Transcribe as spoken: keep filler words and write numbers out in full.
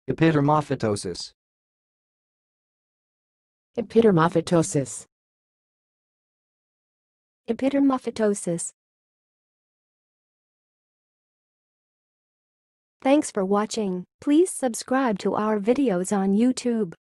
epidermophytosis, epidermophytosis, epidermophytosis. Thanks for watching. Please subscribe to our videos on YouTube.